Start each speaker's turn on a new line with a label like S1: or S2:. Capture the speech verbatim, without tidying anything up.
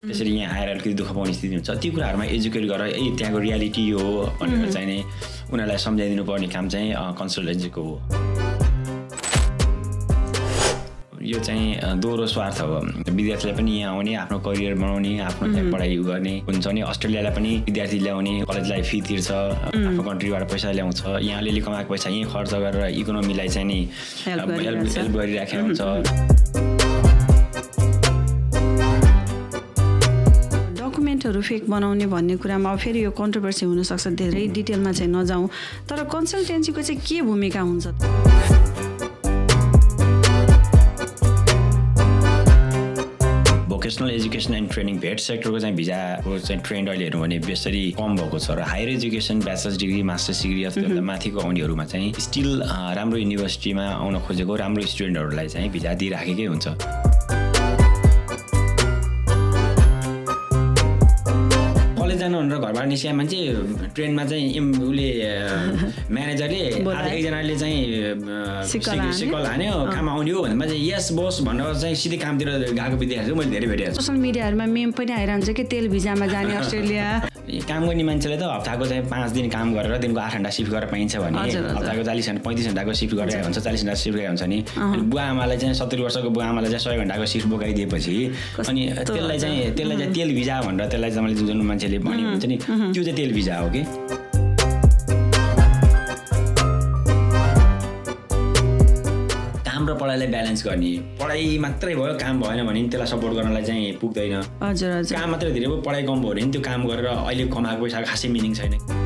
S1: त्यसरी यहाँ आएर अलिकति दुःख पाउने स्थिति हुन्छ त्यो कुराहरूमा एजुकेट गरेर ए त्यहाँको रियालिटी यो हो भनेर चाहिँ नि उनीहरूलाई सम्झाइदिनु पर्ने काम चाहिँ कन्सल्टेन्सीको हो। यो चाहिँ दोहोरो स्वार्थ हो। विद्यार्थीलाई पनि यहाँ आउने आफ्नो करियर बनाउने आफ्नो त्यहाँ पढाइ गर्ने हुन्छ नि। अस्ट्रेलियालाई पनि विद्यार्थी ल्याउने कलेजलाई फी तिर्छ आफ्नो कन्ट्रीबाट पैसा ल्याउँछ यहाँले कमाएको पैसा यहीँ खर्च गरेर इकोनोमीलाई चाहिँ नि हेल्प गरिराखेको हुन्छ।
S2: डकुमेन्टहरू फेक बनाउने भन्ने कुरामा अब फेरि यो कन्ट्रोभर्सी हुनसक्छ धेरै डिटेलमा चाहिँ नजाउँ तर कन्सल्टेन्सीको चाहिँ के भूमिका हुन्छ?
S1: भोकेसनल एजुकेसन एन्ड ट्रेनिङ भेट सेक्टरको चाहिँ भिजाको चाहिँ ट्रेन्ड अहिले हेर्नु भने बेसरी कम भएको छ र higher education bachelors degree masters degree अथवा माथिको आउनेहरूमा चाहिँ स्टिल राम्रो युनिभर्सिटीमा आउन खोजेको राम्रो स्टुडेन्टहरूलाई चाहिँ भिजा दिइराखेकै हुन्छ। कलेज जानु भनेर घरबाट निस्किया मान्छे ट्रेनमा चाहिँ उसले म्यानेजरले एकजनाले चाहिँ सिकल हान्यो काम आउने हो भनेमा चाहिँ यस बोस भनेर चाहिँ सिधै कामतिर गएको विद्यार्थी मैले धेरै भेटेको छु।
S2: सोसियल मिडियाहरूमा मेम पनि आइरहन्छ कि तेल भिजामा जाने अस्ट्रेलिया।
S1: काम गर्ने मान्छेले त हप्ताको चाहिँ पाँच दिन काम गरेर दिनको आठ घन्टा सिफ्ट गरेर पाइन्छ भने हप्ताको चालिस घन्टा पैँतिस घन्टाको सिफ्ट गरेर हुन्छ चालिस घन्टा सिफ्ट गरेर हुन्छ नि। बुवा आमालाई चाहिँ सत्तरी वर्षको बुवा आमालाई चाहिँ सय घन्टाको सिफ्ट बोकाइदिएपछि अनि त्यसलाई चाहिँ त्यसलाई चाहिँ तेल भिजा भनेर त्यसलाई चाहिँ मैले जुन मान्छेले भन्यो हुन्छ नि त्यो चाहिँ तेल भिजा हो कि। काम र पढाइलाई ब्यालेन्स गर्ने पढाइ मात्रै भयो काम भएन भने त्यसलाई सपोर्ट गर्नलाई चाहिँ पुग्दैन।
S2: हजुर हजुर
S1: काम मात्रै धेरै भयो पढाइ कम भयो भने त्यो काम गरेर अहिले कमाएको पैसाको खासै मिनिङ छैन।